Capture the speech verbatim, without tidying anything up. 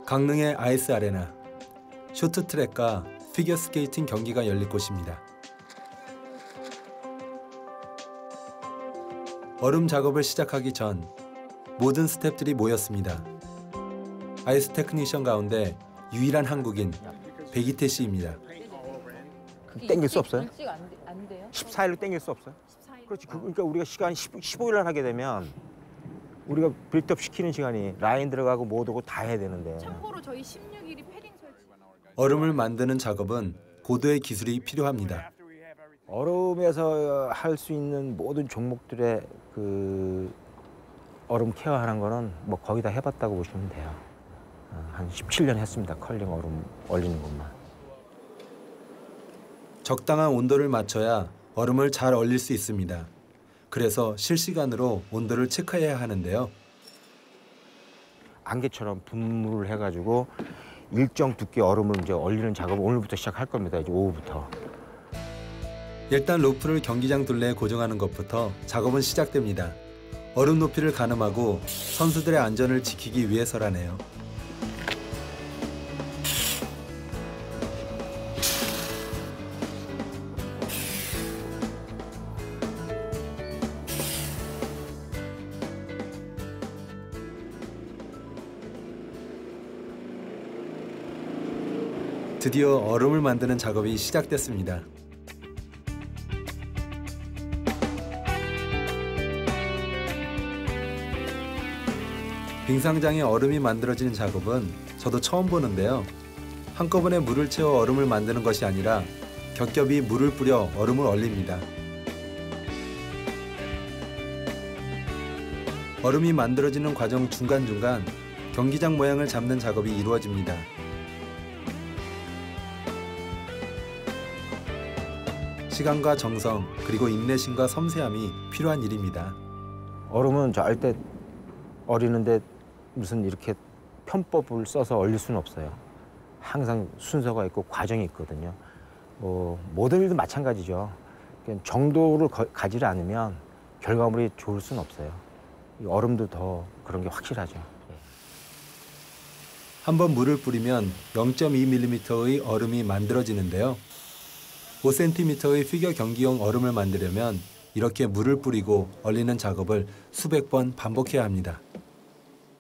강릉의 아이스 아레나, 쇼트트랙과 피겨스케이팅 경기가 열릴 곳입니다. 얼음 작업을 시작하기 전 모든 스태프들이 모였습니다. 아이스 테크니션 가운데 유일한 한국인 백이태 씨입니다. 땡길 수 없어요? 일찍 안, 안 돼요? 십사 일로 땡길 수 없어요? 그렇지. 그러니까 우리가 시간 십오 일날 하게 되면 우리가 빌드업 시키는 시간이 라인 들어가고 뭐 오고 다 해야 되는데. 참고로 저희 십육 일이 패딩 설치. 얼음을 만드는 작업은 고도의 기술이 필요합니다. 얼음에서 할 수 있는 모든 종목들의 그 얼음 케어하는 거는 뭐 거의 다 해봤다고 보시면 돼요. 한 십칠 년 했습니다. 컬링 얼음 얼리는 것만. 적당한 온도를 맞춰야 얼음을 잘 얼릴 수 있습니다. 그래서 실시간으로 온도를 체크해야 하는데요. 안개처럼 분무를 해가지고 일정 두께 얼음을 이제 얼리는 작업을 오늘부터 시작할 겁니다. 이제 오후부터. 일단 로프를 경기장 둘레에 고정하는 것부터 작업은 시작됩니다. 얼음 높이를 가늠하고 선수들의 안전을 지키기 위해서라네요. 드디어 얼음을 만드는 작업이 시작됐습니다. 빙상장에 얼음이 만들어지는 작업은 저도 처음 보는데요. 한꺼번에 물을 채워 얼음을 만드는 것이 아니라 겹겹이 물을 뿌려 얼음을 얼립니다. 얼음이 만들어지는 과정 중간중간 경기장 모양을 잡는 작업이 이루어집니다. 시간과 정성, 그리고 인내심과 섬세함이 필요한 일입니다. 얼음은 절대 얼리는데 무슨 이렇게 편법을 써서 얼릴 수는 없어요. 항상 순서가 있고 과정이 있거든요. 뭐 모든 일도 마찬가지죠. 정도를 거, 가지를 않으면 결과물이 좋을 수는 없어요. 이 얼음도 더 그런 게 확실하죠. 한번 물을 뿌리면 영 점 이 밀리미터의 얼음이 만들어지는데요. 오 센티미터의 피겨 경기용 얼음을 만들려면 이렇게 물을 뿌리고 얼리는 작업을 수백 번 반복해야 합니다.